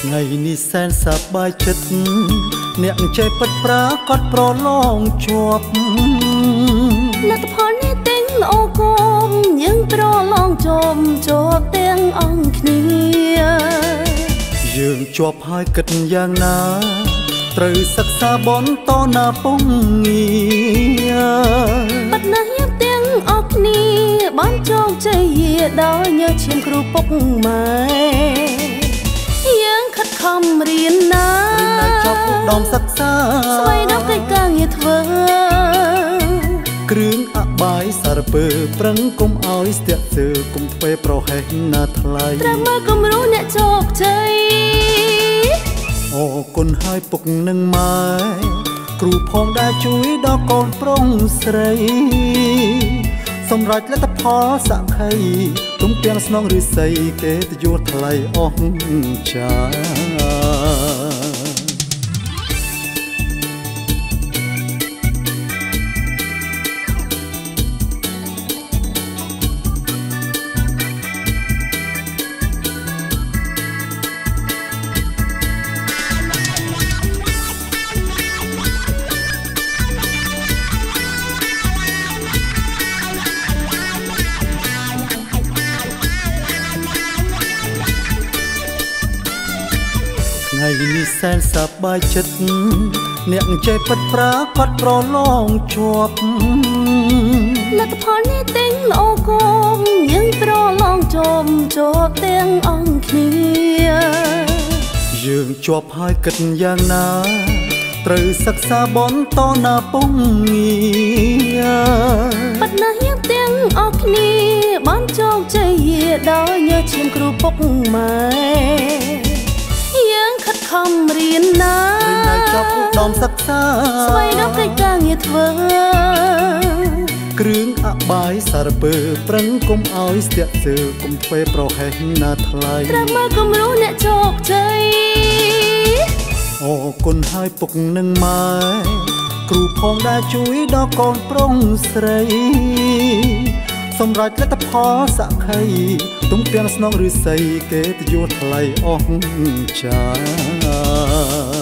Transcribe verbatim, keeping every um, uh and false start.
ថ្ងៃនេះសែនសប្បាយចិត្តអ្នកចេះពិតប្រាកដប្រឡងជាប់លទ្ធផលនេះទិញល្អគមយើងប្រឡងជុំជាប់ទាំងអង្គគ្នាយើងជាប់ហើយគិតយ៉ាងណាត្រូវសិក្សាបន្តណាពុំងាបាត់ណាស់យើងទាំងអស់គ្នាបានជោគជ័យដោយញើសឈាមគ្រូពុកម៉ែយើងខិតខំរៀនណារៀនឲ្យចប់ឧត្តមសិក្សាស្វែងរកកិច្ចការងារធ្វើគ្រឿងអបាយសារពើប្រឹងគុំឲ្យស្ទាក់សើគុំធ្វើប្រហែសណាថ្លៃត្រូវមើលគំរូអ្នកជោគជ័យអរគុណហើយពុកនិងម៉ែគ្រូផងដែលជួយដល់កូនប្រុងស្រីសម្រាប់លទ្ធផលសក្ខីទុំទាំងស្នងឫស្សីគេទៅយល់ថ្លៃអស់ចាថ្ងៃនេះសែនសប្បាយចិត្តអ្នកចេះពិតប្រាកដប្រឡងជាប់លទ្ធផលនេះទិញល្អគមយើងប្រឡងជុំជាប់ទាំងអង្គគ្នាយើងជាប់ហើយគិតយ៉ាងណាត្រូវសិក្សាបន្តណាពុំងាបាត់ណាស់យើងទាំងអស់គ្នាបានជោគជ័យដោយញើសឈាមគ្រូពុកម៉ែយើងខិតខំរៀនណារៀនឲ្យចប់ឧត្តមសិក្សាស្វែងរកកិច្ចការងារធ្វើគ្រឿងអបាយសារពើប្រឹងគុំឲ្យស្ទាក់សើគុំធ្វើប្រហែសណាថ្លៃត្រូវមើលគំរូអ្នកជោគជ័យអរគុណហើយពុកនិងម៉ែគ្រូផងដែលជួយដល់កូនប្រុងស្រីសម្រាប់លទ្ធផលសក្ខីទុំទាំងស្នងឫស្សីគេទៅយល់ថ្លៃអស់ចា